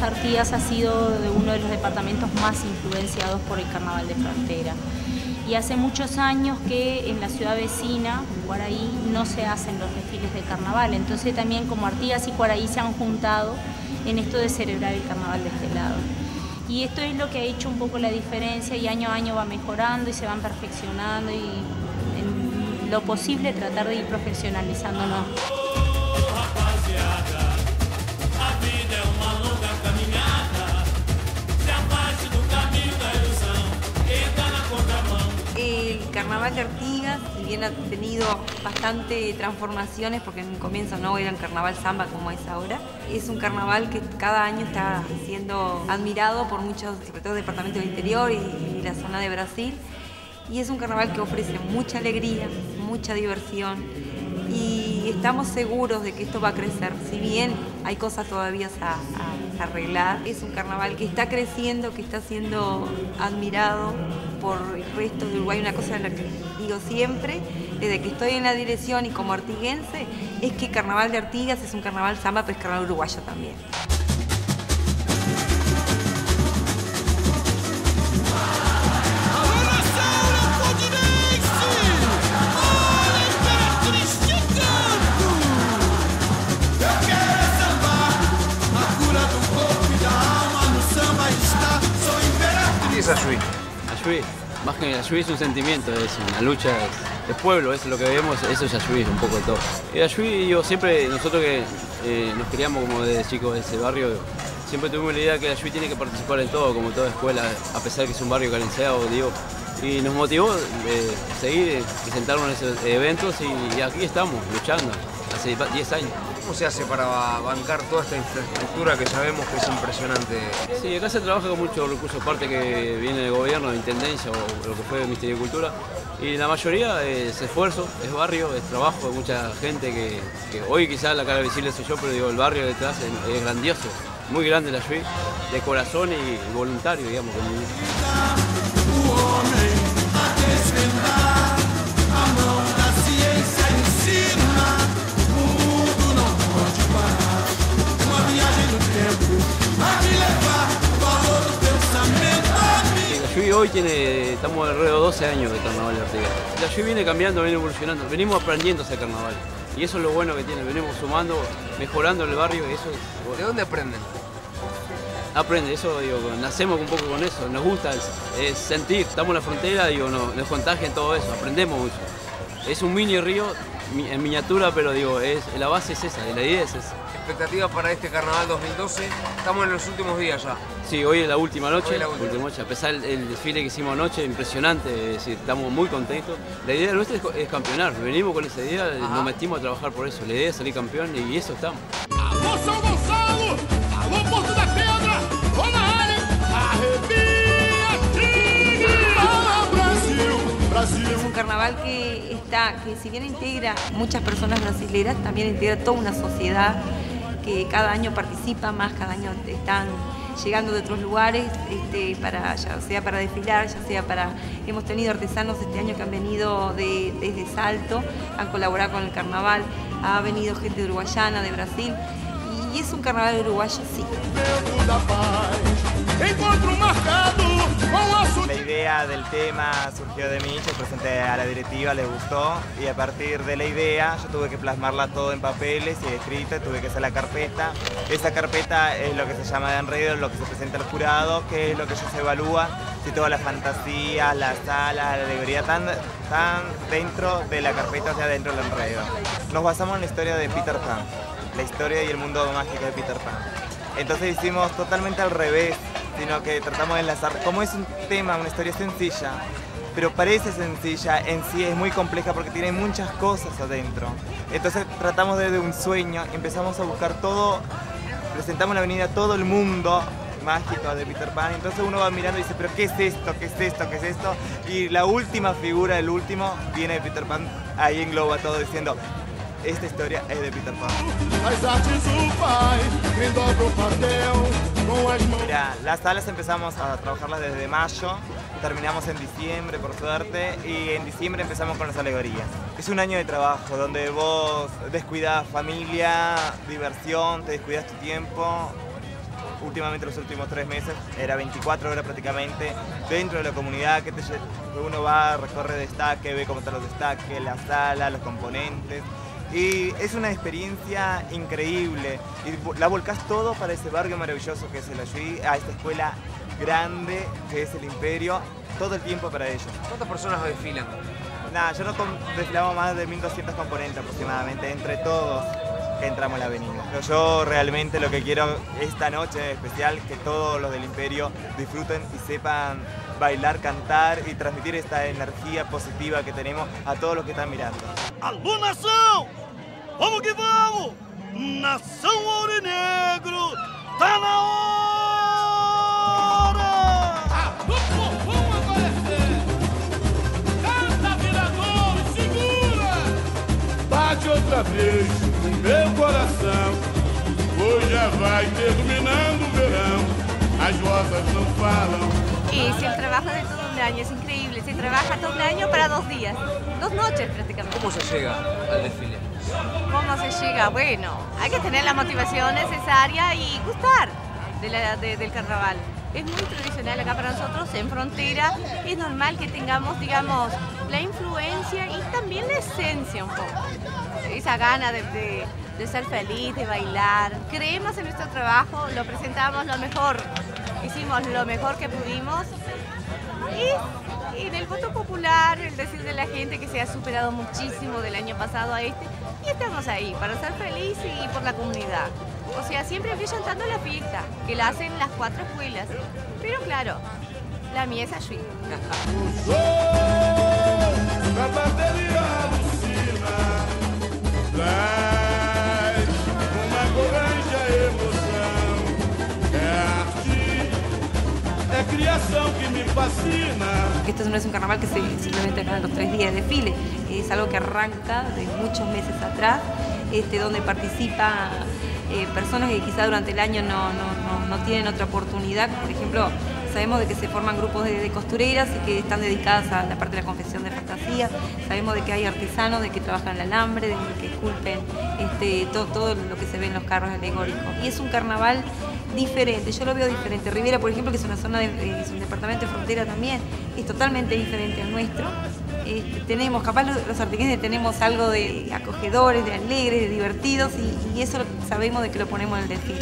Artigas ha sido uno de los departamentos más influenciados por el Carnaval de Frontera. Y hace muchos años que en la ciudad vecina, Quaraí, no se hacen los desfiles de carnaval. Entonces también como Artigas y Quaraí se han juntado en esto de celebrar el carnaval de este lado. Y esto es lo que ha hecho un poco la diferencia y año a año va mejorando y se van perfeccionando y en lo posible tratar de ir profesionalizándonos. El Carnaval de Artigas, si bien ha tenido bastante transformaciones, porque en un comienzo no era un carnaval samba como es ahora, es un carnaval que cada año está siendo admirado por muchos, sobre todo departamentos del interior y la zona de Brasil, y es un carnaval que ofrece mucha alegría, mucha diversión, y estamos seguros de que esto va a crecer. Si bien hay cosas todavía a arreglar, es un carnaval que está creciendo, que está siendo admirado por el resto de Uruguay. Una cosa en la que digo siempre, desde que estoy en la dirección y como artiguense, es que el Carnaval de Artigas es un carnaval samba, pero es carnaval uruguayo también. ¿Qué es Ayuí? Ayuí, más que Ayuí es un sentimiento, es una lucha de pueblo, es lo que vemos, eso es Ayuí, un poco de todo. Ayuí, yo siempre, nosotros que nos criamos como desde chicos de ese barrio, siempre tuvimos la idea que Ayuí tiene que participar en todo, como toda escuela, a pesar de que es un barrio carenciado, digo, y nos motivó seguir, presentarnos en esos eventos y aquí estamos, luchando, hace 10 años. ¿Cómo se hace para bancar toda esta infraestructura que sabemos que es impresionante? Sí, acá se trabaja con muchos recursos, parte que viene del gobierno, de intendencia o lo que fue el Ministerio de Cultura. Y la mayoría es esfuerzo, es barrio, es trabajo de mucha gente que hoy quizás la cara visible soy yo, pero digo, el barrio detrás es grandioso, muy grande la Ayuí, de corazón y voluntario, digamos. La Ayuí hoy estamos alrededor de 12 años de Carnaval de Artigas. La Ayuí viene cambiando, viene evolucionando, venimos aprendiendo ese carnaval. Y eso es lo bueno que tiene, venimos sumando, mejorando el barrio y eso es bueno. ¿De dónde aprenden? Aprende, eso digo, nacemos un poco con eso, nos gusta es sentir, estamos en la frontera, digo, nos contagia en todo eso, aprendemos mucho. Es un mini río en miniatura, pero digo, la base es esa, la idea es esa. ¿Expectativa para este Carnaval 2012? Estamos en los últimos días ya. Sí, hoy es la última noche, última noche. A pesar del desfile que hicimos anoche, impresionante, es decir, estamos muy contentos. La idea nuestra es campeonar, venimos con esa idea, nos metimos a trabajar por eso, la idea es salir campeón y eso estamos. Alô São Gonçalo, alô Porto da Pedra, vamos na área, arrepia, triga, Brasil, Brasil. Es un carnaval que si bien integra muchas personas brasileras, también integra toda una sociedad que cada año participa más, cada año están llegando de otros lugares, ya sea para desfilar, ya sea hemos tenido artesanos este año que han venido desde Salto, han colaborado con el carnaval, ha venido gente de Uruguayana, de Brasil, y es un carnaval uruguayo, sí. La idea del tema surgió de mí, yo presenté a la directiva, les gustó y a partir de la idea yo tuve que plasmarla todo en papeles y escrito, tuve que hacer la carpeta. Esa carpeta es lo que se llama de enredo, lo que se presenta al jurado, que es lo que ellos evalúan, si todas las fantasías, las salas, la alegoría están dentro de la carpeta, o sea, dentro del enredo. Nos basamos en la historia de Peter Pan, la historia y el mundo mágico de Peter Pan. Entonces hicimos totalmente al revés, sino que tratamos de enlazar, como es un tema, una historia sencilla, pero parece sencilla, en sí es muy compleja porque tiene muchas cosas adentro. Entonces tratamos desde un sueño, empezamos a buscar todo, presentamos en la avenida todo el mundo mágico de Peter Pan, entonces uno va mirando y dice, pero ¿qué es esto? ¿Qué es esto? ¿Qué es esto? Y la última figura, el último, viene de Peter Pan, ahí engloba todo diciendo, esta historia es de Peter Pan. Mira, las salas empezamos a trabajarlas desde mayo, terminamos en diciembre por suerte y en diciembre empezamos con las alegorías. Es un año de trabajo donde vos descuidás familia, diversión, te descuidas tu tiempo. últimamente los últimos 3 meses, era 24 horas prácticamente dentro de la comunidad, que uno va, recorre destaque, ve cómo están los destaques, la sala, los componentes. Y es una experiencia increíble y la volcás todo para ese barrio maravilloso que es el Ayuí, a esta escuela grande que es el Imperio, todo el tiempo para ellos. ¿Cuántas personas desfilan? Nada, yo no desfilamos más de 1200 componentes aproximadamente, entre todos que entramos en la avenida. Pero yo realmente lo que quiero esta noche especial, que todos los del Imperio disfruten y sepan bailar, cantar y transmitir esta energía positiva que tenemos a todos los que están mirando. Alô, nação! Vamos que vamos! Nação Aurinegro! Tá na hora! Alô, povão aparecer! Canta, virador, segura! Bate outra vez no meu coração. Hoje já vai terminando o verão. As rosas não falam. Y si el trabajo de todo un año es increíble, se trabaja todo un año para 2 días, 2 noches prácticamente. ¿Cómo se llega al desfile? ¿Cómo se llega? Bueno, hay que tener la motivación necesaria y gustar del carnaval. Es muy tradicional acá para nosotros, en Frontera, es normal que tengamos, digamos, la influencia y también la esencia un poco. Esa gana de ser feliz, de bailar. Creemos en nuestro trabajo, lo presentamos lo mejor. Hicimos lo mejor que pudimos y en el voto popular, el decir de la gente que se ha superado muchísimo del año pasado a este, y estamos ahí para ser felices y por la comunidad. O sea, siempre brillantando la fiesta, que la hacen las 4 escuelas, pero claro, la mía es Ayuí. La batería alucina, traz uma corrente emoção. É criação que me fascina. Esto no es un carnaval que se simplemente acaba en los 3 días de desfile, es algo que arranca de muchos meses atrás, donde participan personas que quizá durante el año no tienen otra oportunidad. Por ejemplo, sabemos de que se forman grupos de costureras y que están dedicadas a la parte de la confección de fantasía. Sabemos de que hay artesanos de que trabajan el alambre, de que esculpen todo lo que se ve en los carros alegóricos. Y es un carnaval diferente, yo lo veo diferente. Rivera, por ejemplo, que es una zona es un departamento de Frontera también, es totalmente diferente al nuestro. Tenemos, capaz los artequeños tenemos algo de acogedores, de alegres, de divertidos y eso sabemos de que lo ponemos en el desfile.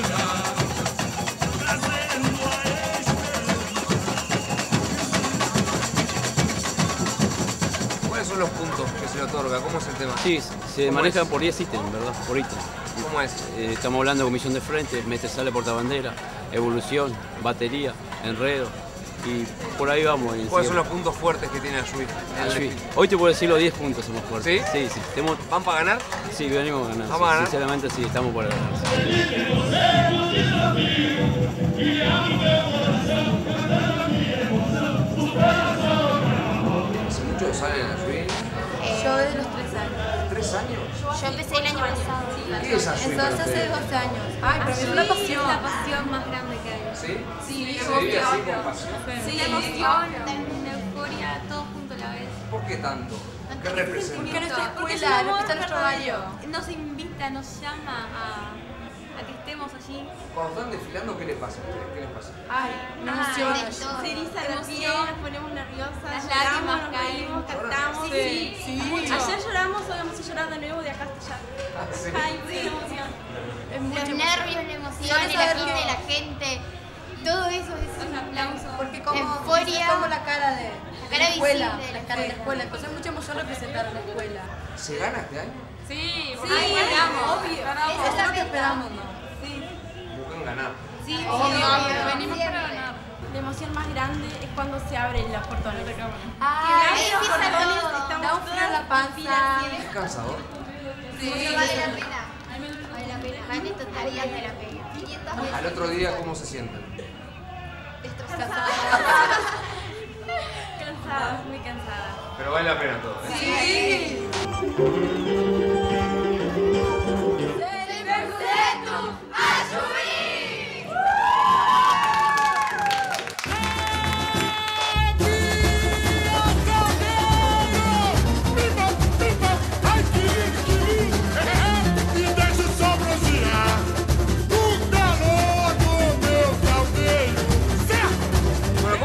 ¿Cuáles son los puntos que se le otorga? ¿Cómo es el tema? Sí, se manejan por 10 ítems, ¿verdad? Por ítem. ¿Cómo es? Estamos hablando de comisión de frente, mete, sale, portabandera, evolución, batería, enredo y por ahí vamos. ¿Cuáles son los puntos fuertes que tiene Ayuí? Hoy te puedo decir los 10 puntos somos fuertes. ¿Sí? Sí. ¿Van para ganar? Sí, venimos a ganar. ¿Vamos a ganar? Sinceramente sí, estamos por ganar. ¿Hace mucho salen en Ayuí? Yo desde los 3 años. ¿3 años? Yo empecé el año pasado. ¿Qué es Ayuí? Entonces hace 12 años. Ay, pero es una pasión. Es la pasión más grande que hay. ¿Sí? Sí, ¿Se vive así con pasión? Sí, la emoción, la euforia, todo junto a la vez. ¿Por qué tanto? ¿Qué representa? Porque nuestra escuela, representa nuestro barrio. Nos invita, nos llama a que estemos allí. Cuando están desfilando, ¿qué les pasa? ¿Qué les pasa? Ay, nos emociona. Se eriza la piel, nos ponemos nerviosas. Las lágrimas caemos, cantamos. Sí. Ayer lloramos, hoy vamos a llorar de nuevo de acá hasta allá. ¿Sí? Ay, sí, emoción. Los nervios, la emoción, la gente, todo eso es un aplauso. Porque como euforia, como la cara de la escuela, visible, la cara de la escuela. Entonces es mucha emoción representar a la escuela. ¿Se gana este año? Sí, ganamos. Obvio. Eso es lo que esperamos, ¿no? Sí. Buscan ganar. Sí, obvio. Venimos para ganar. La emoción más grande es cuando se abren los portones. ahí empieza todo. Da un frío en la panza. ¿Es cansador? Sí. Vale la pena. Vale la pena. Vale totalidad de la pena. Al otro día, ¿cómo se sienten? Cansada, muy cansada. Pero vale la pena todo, ¿eh? Sí. E deixa só bronzear. O calor do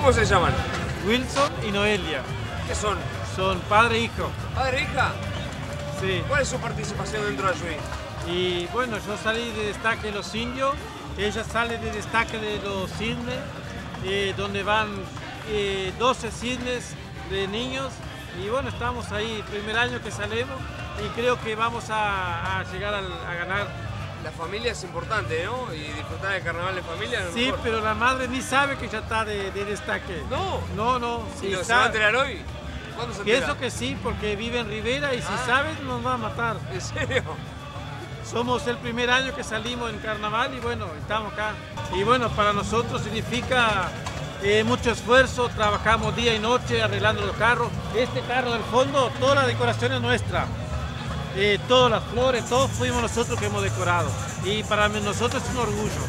¿Cómo se llaman? Wilson y Noelia. ¿Qué son? Son padre e hijo. ¿Padre e hija? Sí. ¿Cuál es su participación dentro de Ayuí? Y bueno, yo salí de destaque de los indios, ella sale de destaque de los cisnes, donde van 12 cisnes de niños. Y bueno, estamos ahí, primer año que salimos y creo que vamos a llegar a ganar. La familia es importante, ¿no? Y disfrutar del carnaval de familia es lo Sí, mejor. pero la madre ni sabe que ya está de destaque. No. No. ¿Y Sí, se va a enterar hoy? ¿Cuándo se entera? Pienso que sí, porque vive en Rivera y si sabes nos va a matar. ¿En serio? Somos el primer año que salimos en carnaval y bueno, estamos acá. Y bueno, para nosotros significa mucho esfuerzo, trabajamos día y noche arreglando los carros. Este carro del fondo, toda la decoración es nuestra. Todas las flores, todos fuimos nosotros que hemos decorado. Y para nosotros es un orgullo.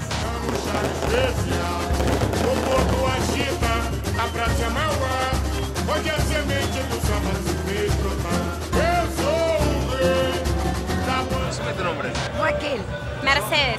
Decime tu nombre. Raquel. Mercedes.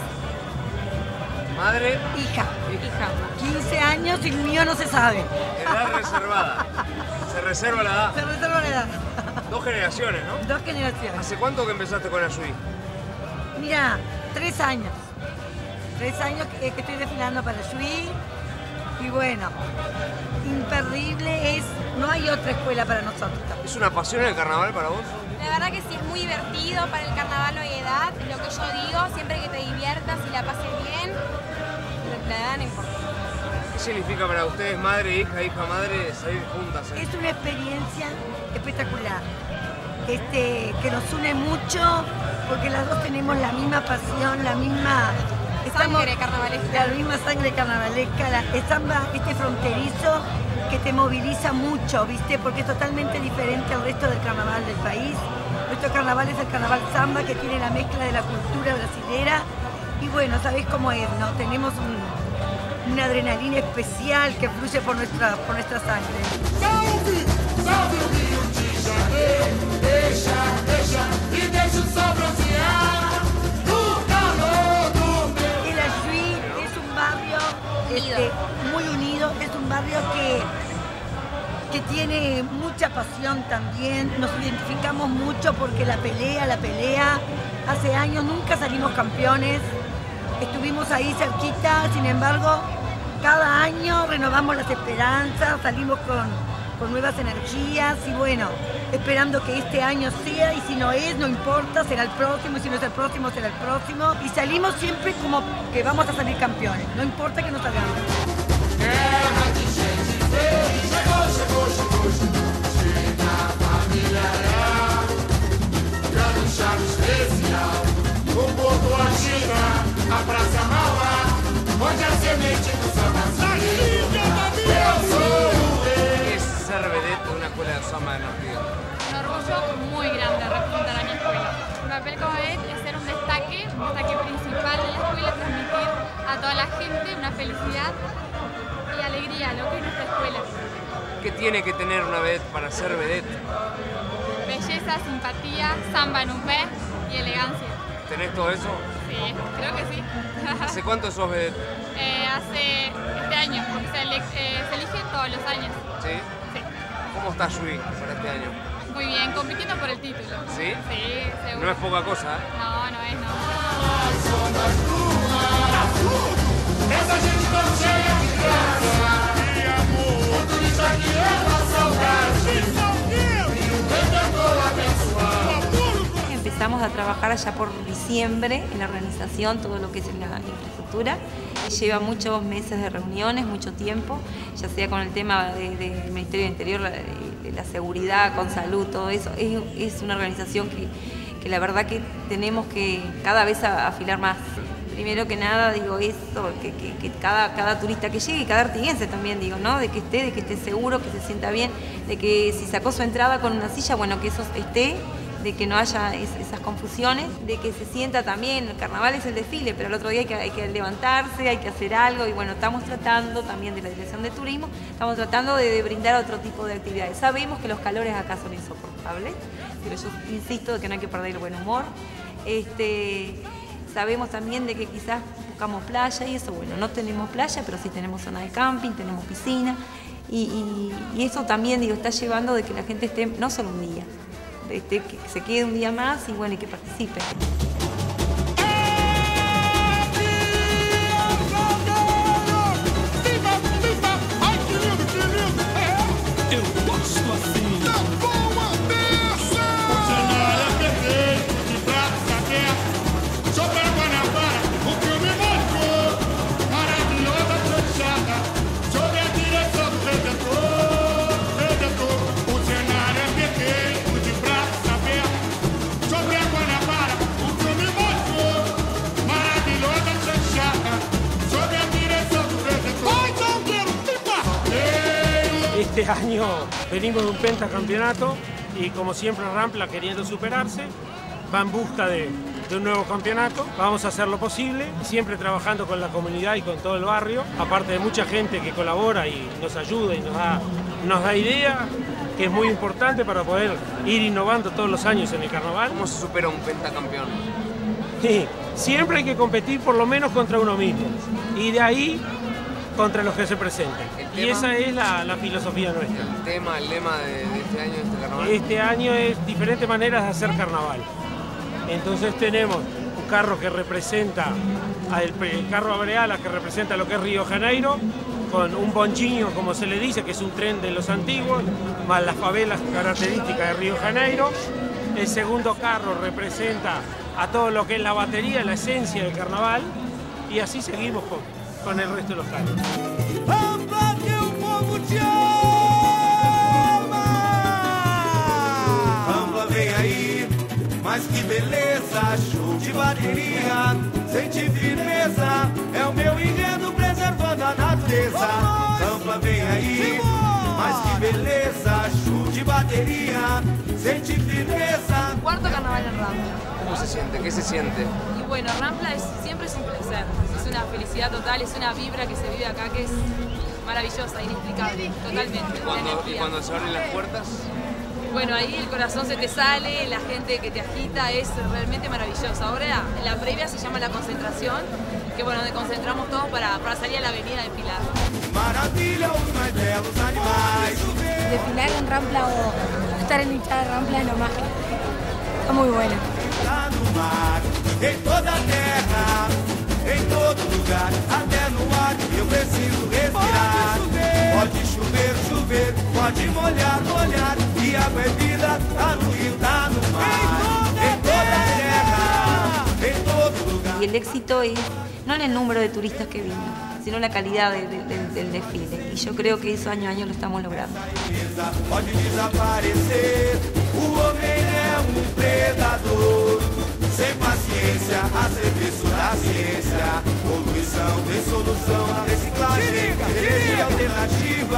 Madre. Hija. 15 años y el mío no se sabe. Edad reservada. Se reserva la edad. Se reserva la edad. 2 generaciones, ¿no? 2 generaciones. ¿Hace cuánto que empezaste con Ayuí? Mira, 3 años. 3 años que estoy desfilando para Ayuí. Y bueno, imperdible es, no hay otra escuela para nosotros. ¿Es una pasión el carnaval para vos? La verdad que sí, es muy divertido. Para el carnaval no hay edad. Lo que yo digo, siempre que te diviertas y la pases bien, la edad no importa. ¿Qué significa para ustedes, madre, hija, madre, salir juntas? Es una experiencia espectacular, que nos une mucho, porque las dos tenemos la misma pasión, la misma Sangre carnavalesca. La misma sangre carnavalesca, el samba fronterizo que te moviliza mucho, ¿viste? Porque es totalmente diferente al resto del carnaval del país. Nuestro carnaval es el carnaval samba, que tiene la mezcla de la cultura brasilera. Y bueno, ¿sabés cómo es, no? Tenemos una adrenalina especial que fluye por nuestra sangre. Salve, salve o Rio de Janeiro, deixa e deixa o sol bronzear no calor do meu. El Ayuí es un barrio muy unido, es un barrio que tiene mucha pasión también, nos identificamos mucho porque la pelea, hace años nunca salimos campeones, estuvimos ahí cerquita, sin embargo, cada año renovamos las esperanzas, salimos con nuevas energías y bueno, esperando que este año sea, y si no es, no importa, será el próximo, y si no es el próximo, será el próximo. Y salimos siempre como que vamos a salir campeones, no importa que no salgamos. Terra de gente feliz, chegou, chega a família real, grande chave especial, o Porto a China, a Praça Mauá, onde a semente do samba se eu sou o rei. Es ser vedette de una escuela de samba de Norte. Un orgullo muy grande representar a mi escuela. Mi papel como vedette es ser un destaque principal de la escuela, transmitir a toda la gente una felicidad y alegría, lo que es nuestra escuela. ¿Qué tiene que tener una vedette para ser vedette? Belleza, simpatía, samba en un pez y elegancia. ¿Tenés todo eso? Sí, creo que sí. ¿Hace cuánto sos vedette? Hace este año, porque se elige todos los años. ¿Sí? Sí. ¿Cómo está Ayuí para este año? Muy bien, compitiendo por el título. ¿Sí? Sí, seguro. No es poca cosa, ¿eh? No, no es, no. Essa gente tão cheia de graça e amor, o turista que leva saudade e o Redentor abençoado. Empezamos a trabajar allá por diciembre en la organización, todo lo que es la infraestructura. Lleva muchos meses de reuniones, mucho tiempo, ya sea con el tema del Ministerio del Interior, de la seguridad, con salud, todo eso. Es una organización que la verdad que tenemos que cada vez afilar más. Primero que nada, digo, eso, que cada turista que llegue, y cada artiguense también, digo, ¿no? De que esté seguro, que se sienta bien, de que si sacó su entrada con una silla, bueno, que eso esté, de que no haya esas confusiones, de que se sienta también, el carnaval es el desfile, pero el otro día hay que levantarse, hay que hacer algo, y bueno, estamos tratando también de la Dirección de Turismo, estamos tratando de brindar otro tipo de actividades. Sabemos que los calores acá son insoportables, pero yo insisto de que no hay que perder el buen humor. Sabemos también de que quizás buscamos playa y eso, bueno, no tenemos playa, pero sí tenemos zona de camping, tenemos piscina. Y eso también, digo, está llevando de que la gente esté no solo un día, que se quede un día más y bueno, y que participe. Este año venimos de un pentacampeonato y como siempre Rampla queriendo superarse, va en busca de un nuevo campeonato. Vamos a hacer lo posible, siempre trabajando con la comunidad y con todo el barrio, aparte de mucha gente que colabora y nos ayuda y nos da ideas, que es muy importante para poder ir innovando todos los años en el carnaval. ¿Cómo se supera un pentacampeón? Sí, siempre hay que competir por lo menos contra uno mismo y de ahí contra los que se presenten. Y esa es la filosofía nuestra. El lema de este año, de este carnaval. Este año es diferentes maneras de hacer carnaval. Entonces tenemos un carro que representa, el carro Abreala que representa lo que es Río de Janeiro, con un bonchino, como se le dice, que es un tren de los antiguos, más las favelas características de Río de Janeiro. El segundo carro representa a todo lo que es la batería, la esencia del carnaval, y así seguimos con el resto de los carros. Rampla que o povo te ama. Rampla vem aí, mas que beleza, show de bateria, sente firmeza, é o meu enredo preservando a natureza. Rampla vem aí, mas que beleza, show de batería, sente firmeza. Cuarto carnaval en Rampla. ¿Cómo se siente? ¿Qué se siente? Y bueno, Rampla siempre es un placer, es una felicidad total, es una vibra que se vive acá que es maravillosa, inexplicable, totalmente. ¿Y cuando se abren las puertas? Bueno, ahí el corazón se te sale, la gente que te agita, es realmente maravilloso. Ahora la previa se llama la concentración, que bueno, donde concentramos todos para salir a la avenida a desfilar. Desfilar en Rampla o estar en la hinchada de Rampla es lo más que está muy bueno. Em toda a terra, em todo lugar, até no ar, eu preciso respirar. Pode chover, chover, pode molhar, molhar, e a bebida tá no rio, tá no mar. Em toda a terra, em todo lugar. Y el éxito es no en el número de turistas que vienen, sino la calidad del desfile. Y yo creo que eso año a año lo estamos logrando. Pode desaparecer, o homem é predador. Sem paciência, a serviço da ciência. Poluição, tem solução, reciclagem, energia alternativa.